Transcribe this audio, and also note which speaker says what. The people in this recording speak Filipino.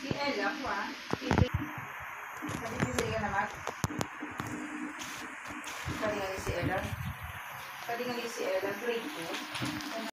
Speaker 1: Si Ella, kwa. Sabi ka naman. Pwede nga si Ella. Grade 2.